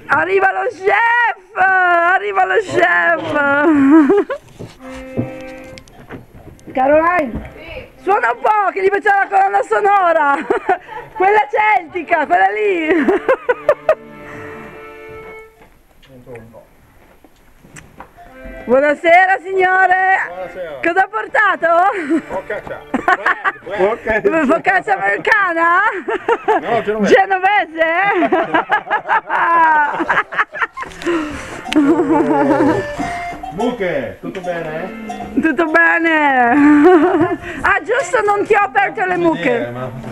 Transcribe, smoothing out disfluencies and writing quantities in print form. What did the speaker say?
Arriva lo chef! Arriva lo chef! Caroline? Sì. Suona un po' che gli facciamo la colonna sonora! Quella celtica, quella lì! Buonasera signore! Buonasera! Cosa ha portato? Focaccia! Focaccia americana? No, genovese? Mucche, tutto bene? Tutto bene? Ah giusto, non ti ho aperto le mucche!